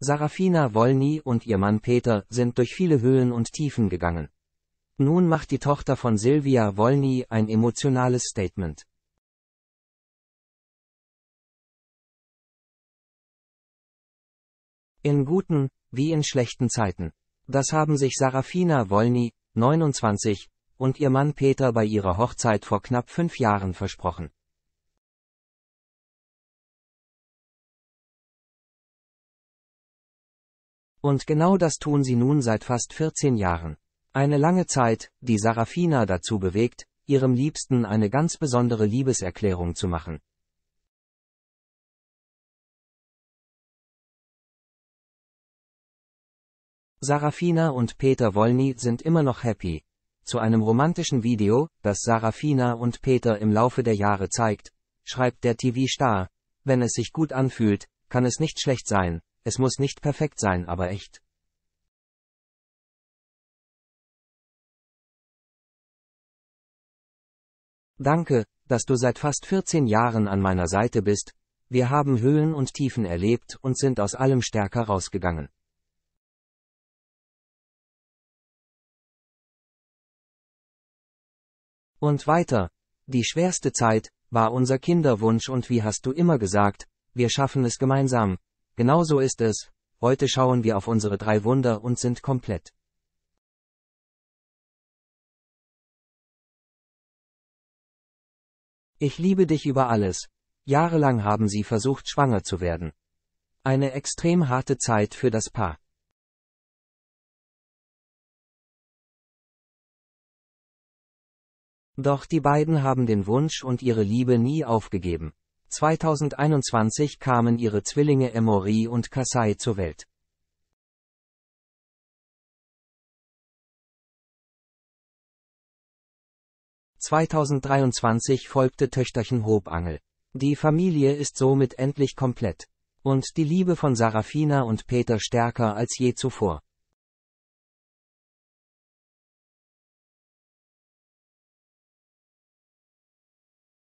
Sarafina Wolny und ihr Mann Peter sind durch viele Höhen und Tiefen gegangen. Nun macht die Tochter von Sylvia Wolny ein emotionales Statement. In guten, wie in schlechten Zeiten. Das haben sich Sarafina Wolny, 29, und ihr Mann Peter bei ihrer Hochzeit vor knapp 5 Jahren versprochen. Und genau das tun sie nun seit fast 14 Jahren. Eine lange Zeit, die Sarafina dazu bewegt, ihrem Liebsten eine ganz besondere Liebeserklärung zu machen. Sarafina und Peter Wolny sind immer noch happy. Zu einem romantischen Video, das Sarafina und Peter im Laufe der Jahre zeigt, schreibt der TV-Star: Wenn es sich gut anfühlt, kann es nicht schlecht sein, es muss nicht perfekt sein, aber echt. Danke, dass du seit fast 14 Jahren an meiner Seite bist. Wir haben Höhen und Tiefen erlebt und sind aus allem stärker rausgegangen. Und weiter: Die schwerste Zeit war unser Kinderwunsch und wie hast du immer gesagt, wir schaffen es gemeinsam. Genau so ist es. Heute schauen wir auf unsere 3 Wunder und sind komplett. Ich liebe dich über alles. Jahrelang haben sie versucht, schwanger zu werden. Eine extrem harte Zeit für das Paar. Doch die beiden haben den Wunsch und ihre Liebe nie aufgegeben. 2021 kamen ihre Zwillinge Emory und Kasai zur Welt. (2023) folgte Töchterchen Hopangel. Die Familie ist somit endlich komplett. Und die Liebe von Sarafina und Peter stärker als je zuvor.